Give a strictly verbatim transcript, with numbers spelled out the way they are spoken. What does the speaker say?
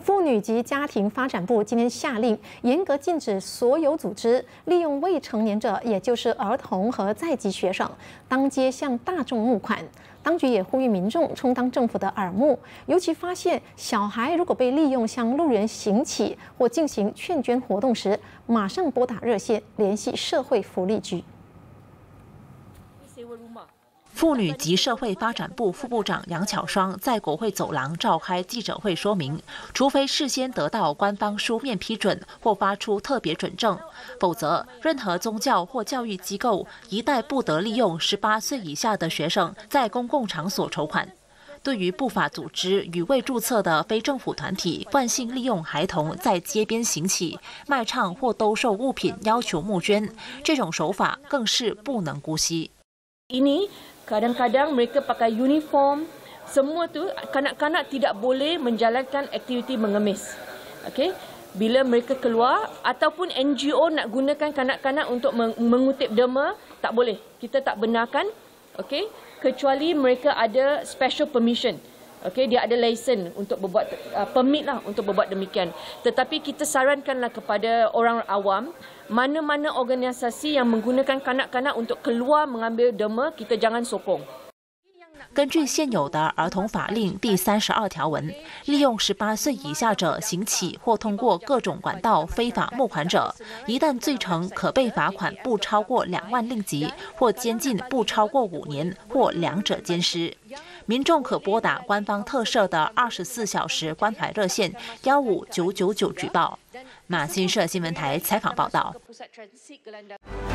妇女及家庭发展部今天下令，严格禁止所有组织利用未成年者，也就是儿童和在籍学生，当街向大众募款。当局也呼吁民众充当政府的耳目，尤其发现小孩如果被利用向路人行乞或进行劝捐活动时，马上拨打热线联系社会福利局。 妇女及社会发展部副部长杨巧双在国会走廊召开记者会说明，除非事先得到官方书面批准或发出特别准证，否则任何宗教或教育机构一概不得利用十八岁以下的学生在公共场所筹款。 对于不法组织与未注册的非政府团体惯性利用孩童在街边行乞、卖唱或兜售物品要求募捐，这种手法更是不能姑息。 Ini kadang-kadang mereka pakai uniform, semua tu kanak-kanak tidak boleh menjalankan aktiviti mengemis. Okey, bila mereka keluar ataupun N G O nak gunakan kanak-kanak untuk mengutip derma, tak boleh. Kita tak benarkan, okey, kecuali mereka ada special permission. Okey, dia ada lesen untuk berbuat uh, permit lah untuk berbuat demikian. Tetapi kita sarankanlah kepada orang awam, mana-mana organisasi yang menggunakan kanak-kanak untuk keluar mengambil derma, kita jangan sokong. 根据现有的儿童法令第三十二条文，利用十八岁以下者行乞或通过各种管道非法募款者，一旦罪成，可被罚款不超过两万令吉，或监禁不超过五年，或两者兼施。民众可拨打官方特设的二十四小时关怀热线幺五九九九举报。马新社新闻台采访报道。